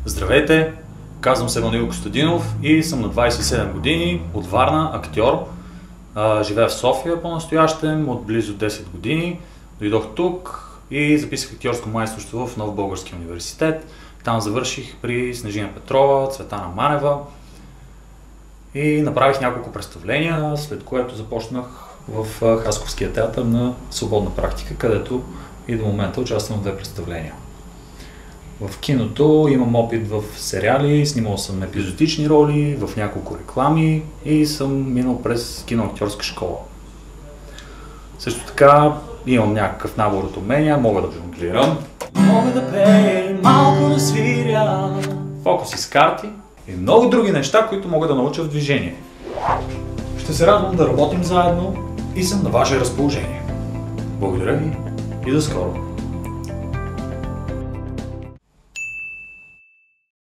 Здравейте! Казвам се Емануил Костадинов и съм на 27 години, от Варна, актьор. Живея в София по-настоящем от близо 10 години. Дойдох тук и записах актьорско майсторство в Нов български университет. Там завърших при Снежина Петрова, Цветана Манева и направих няколко представления, след което започнах в Хасковския театър на свободна практика, където и до момента участвам в 2 представления. В киното имам опит в сериали, снимал съм епизодични роли, в няколко реклами и съм минал през киноактьорска школа. Също така имам някакъв набор от умения, мога да жонглирам, мога да пея и малко да свиря, фокуси с карти и много други неща, които мога да науча в движение. Ще се радвам да работим заедно и съм на ваше разположение. Благодаря ви и до скоро!